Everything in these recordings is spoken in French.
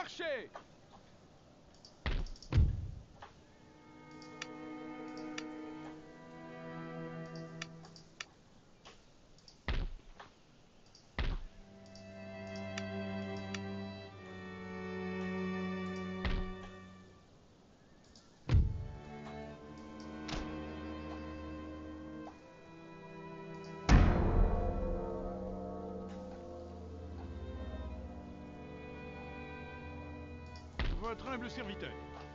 marchez! Votre humble serviteur.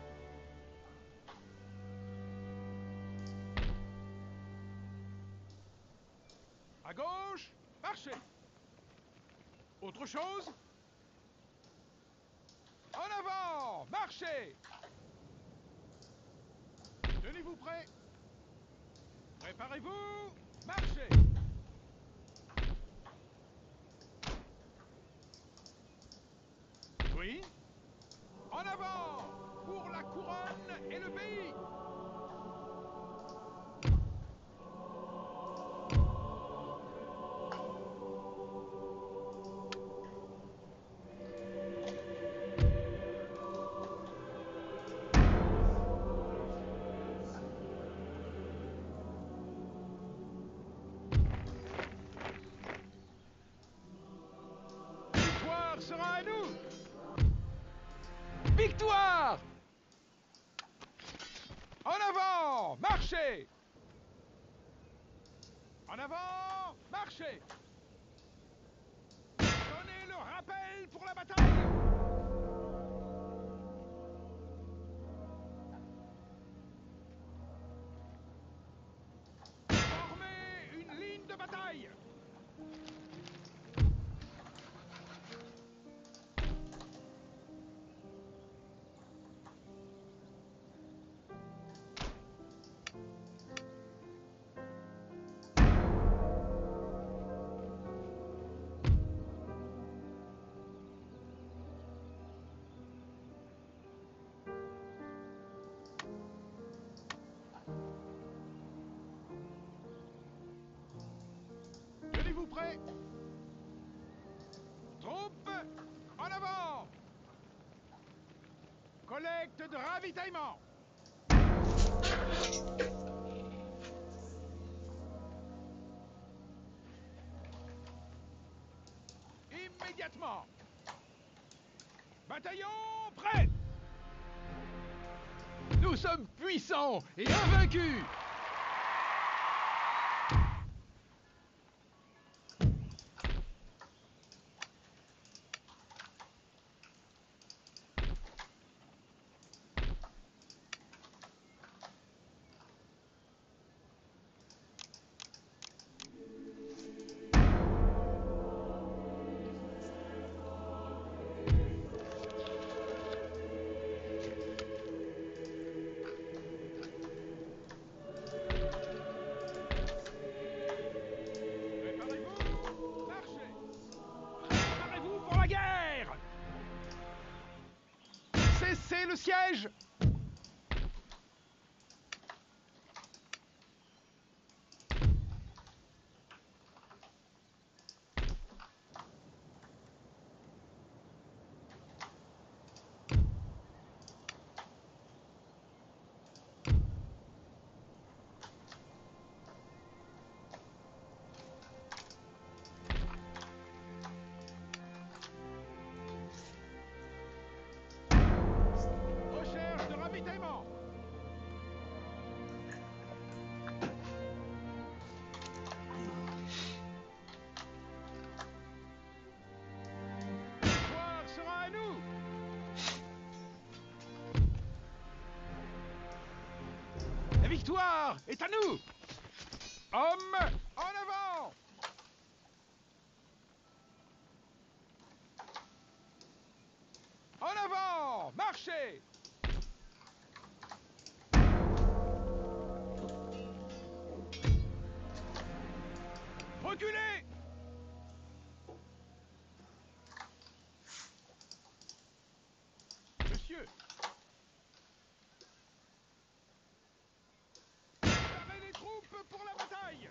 À gauche, marchez. Autre chose? En avant, marchez. Tenez-vous prêts. Préparez-vous, marchez. Oui. En avant, pour la couronne et le pays. La victoire sera à nous. Victoire! En avant, marchez! En avant, marchez! Donnez le rappel pour la bataille! Formez une ligne de bataille! Tenez-vous prêts? Troupes, en avant! Collecte de ravitaillement! Immédiatement! Bataillon prêt! Nous sommes puissants et invaincus! Préparez-vous, marchez! Préparez-vous pour la guerre! Cessez le siège! Recherche de ravitaillement! La victoire sera à nous! La victoire est à nous! Hommes, en avant! En avant! Marchez! Reculez! Monsieur! Préparez les troupes pour la bataille!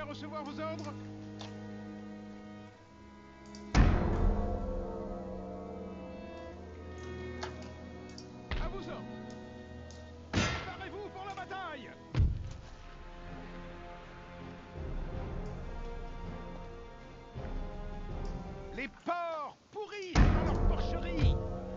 recevoir vos ordres? À vos ordres. Préparez-vous pour la bataille! Les porcs pourrissent dans leur porcherie!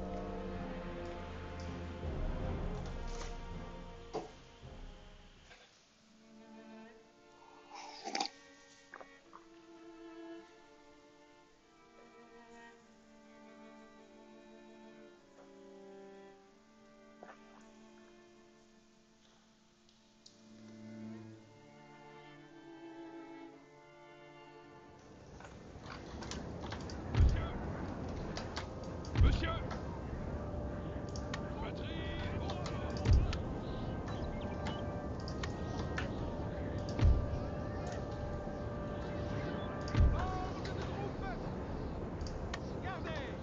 Monsieur! Batterie, au repos! Ordre de groupe! Gardez!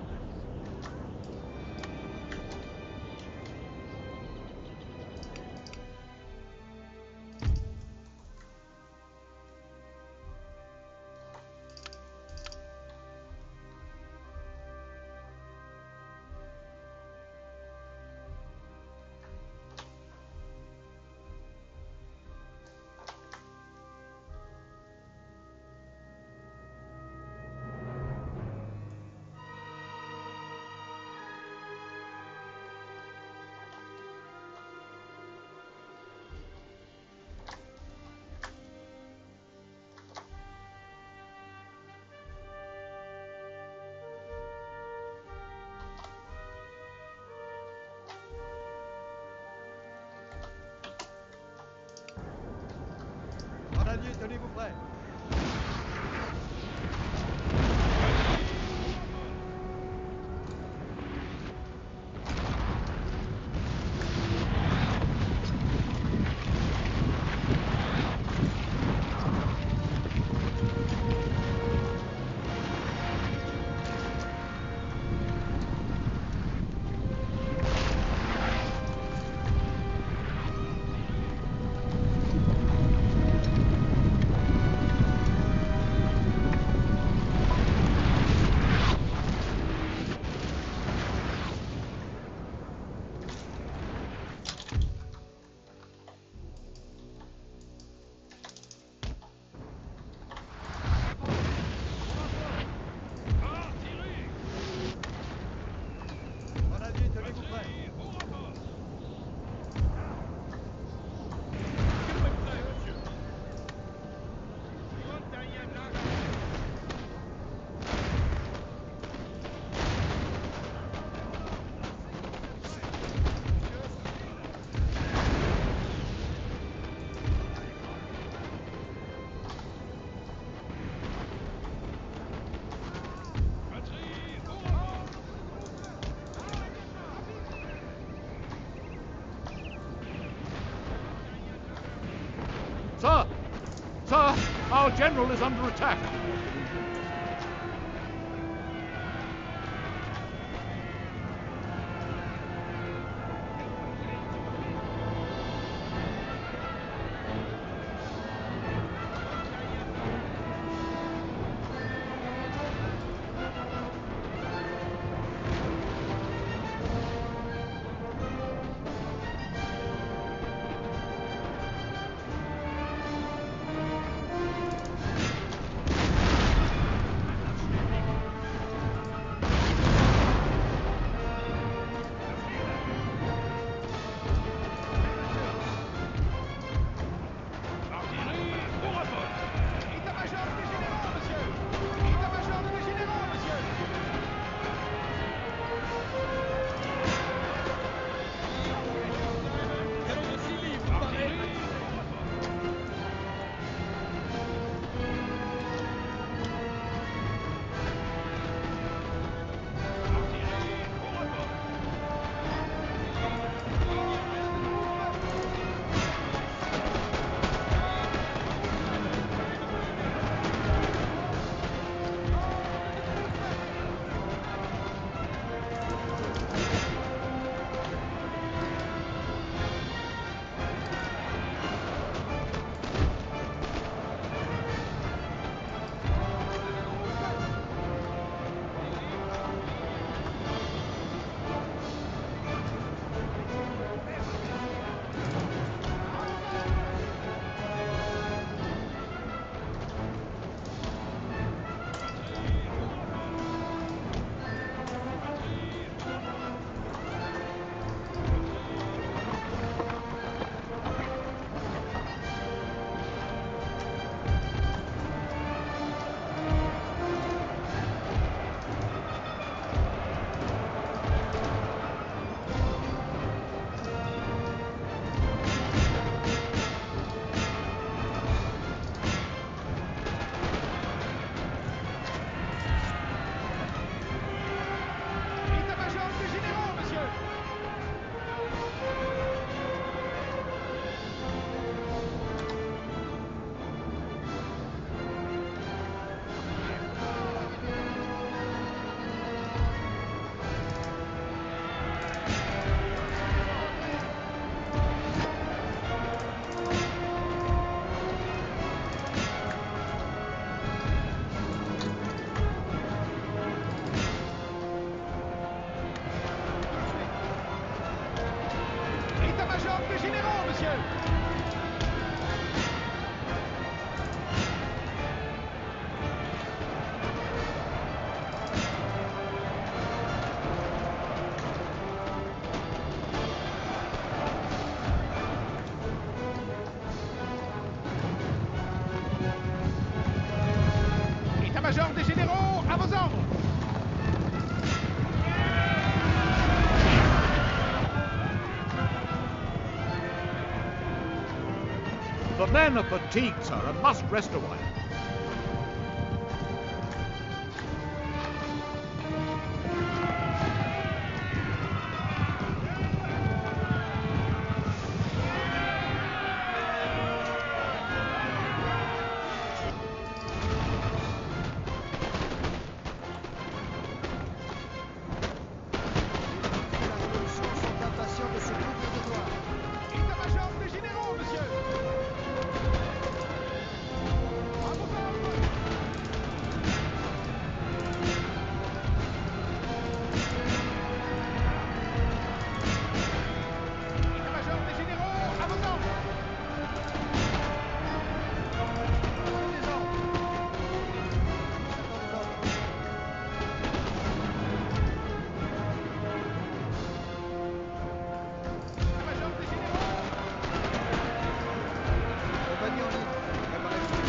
Grenadiers, tenez-vous prêts. Grenadiers, tenez-vous prêts. Sir! Sir! Our general is under attack! men are fatigued, sir, and must rest a while. État-major des généraux, monsieur. À vos ordres. État-major des généraux, à vos ordres. Des ordres. État-major des généraux. Compagnie en ligne. Préparez-vous.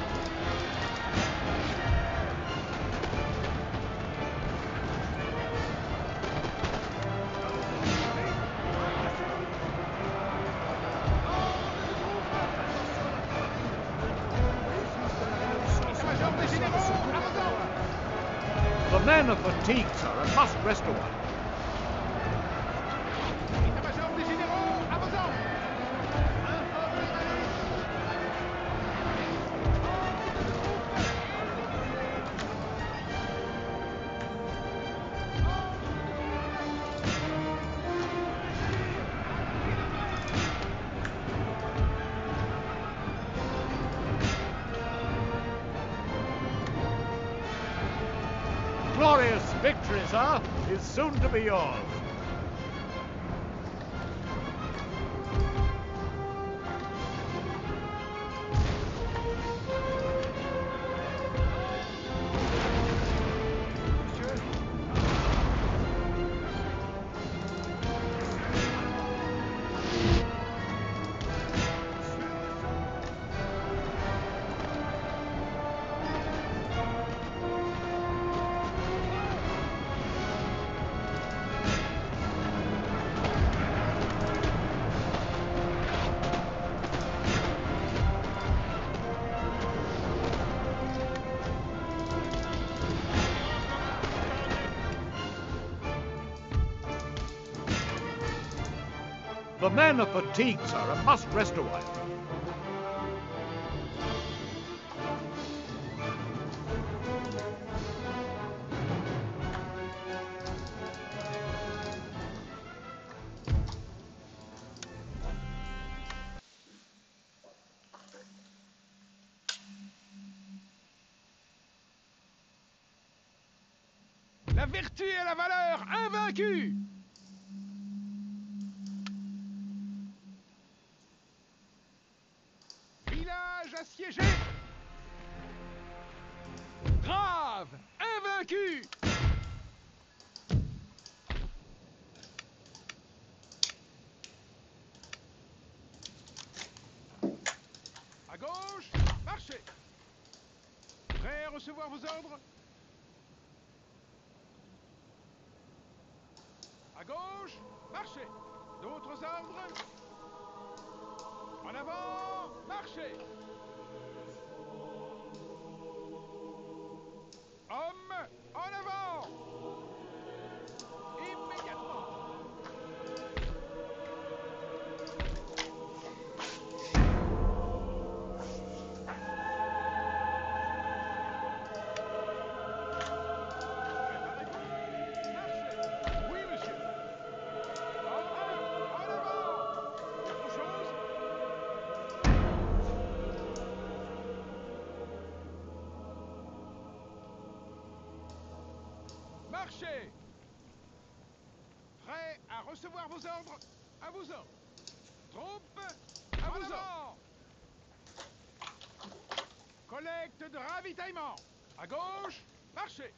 État-major des généraux, à vos ordres. The men are fatigued, sir, and must rest a while. État-major des généraux, à vos ordres. Glorious victory, sir, is soon to be yours. The men are fatigued, sir, and must rest a while. La vertu et la valeur invaincues. Village assiégé. Grave, invaincu. À gauche, marchez. Prêt à recevoir vos ordres? À gauche, marchez. D'autres ordres? En avant, marchez. Hommes, en avant. Immédiatement. Préparez-vous. Marchez. Oui, monsieur. Hommes, en avant. Autre chose? Marchez. Prêt à recevoir vos ordres? À vos ordres. Troupes, à vos ordres. Collecte de ravitaillement. À gauche, marchez.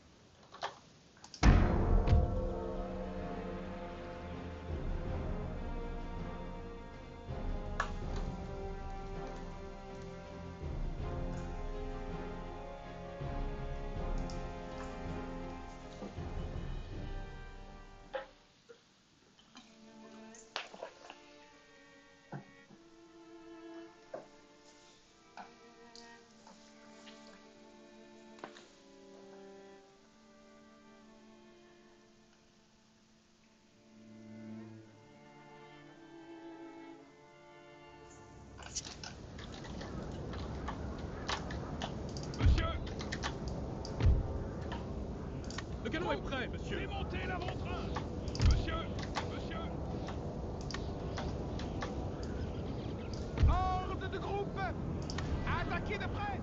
canot est prêt, monsieur. Démontez l'avant-train. Monsieur, monsieur. Ordre de groupe. Attaquez de près.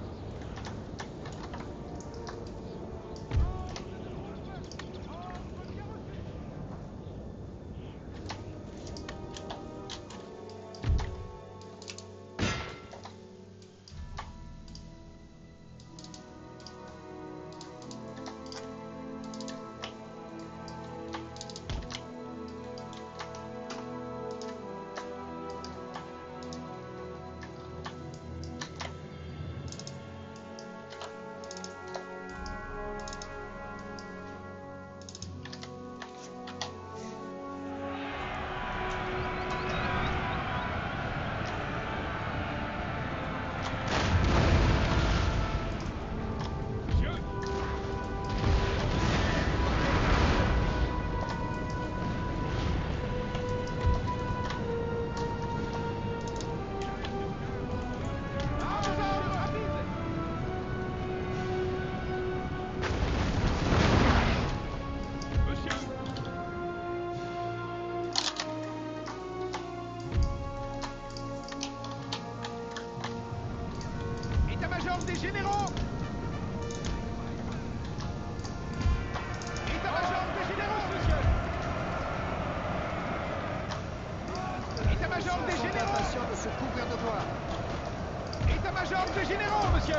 État-major des généraux. État-major des généraux, monsieur. État-major des généraux. Impatient de se couvrir de gloire. État-major des généraux, monsieur.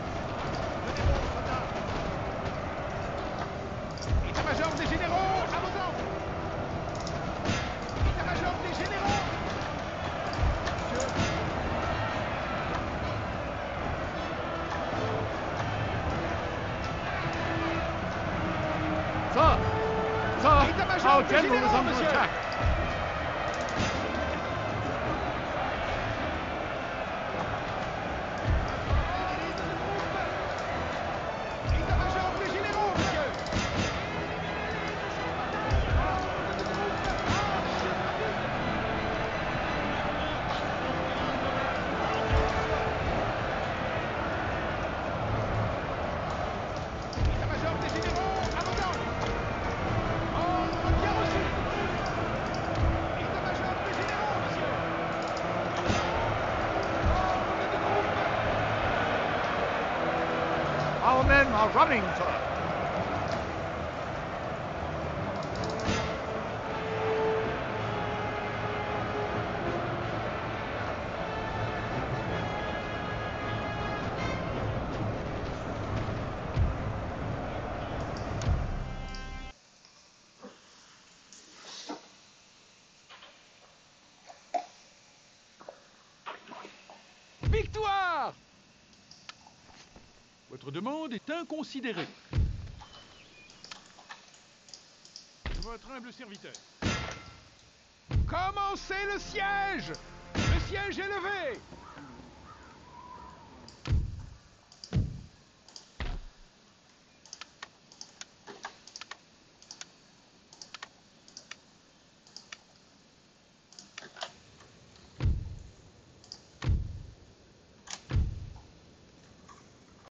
État-major des généraux, à vos ordres. État-major des généraux. Sir! Sir! État-major Our des general is généraux, under monsieur. attack! État-major des généraux, monsieur. État-major des généraux, à vos ordres. Ordre bien reçu. État-major des généraux, monsieur. Ordre de groupe. Our men are running, sir! Victoire! Votre demande est inconsidérée. Votre humble serviteur. Commencez le siège! Le siège est levé!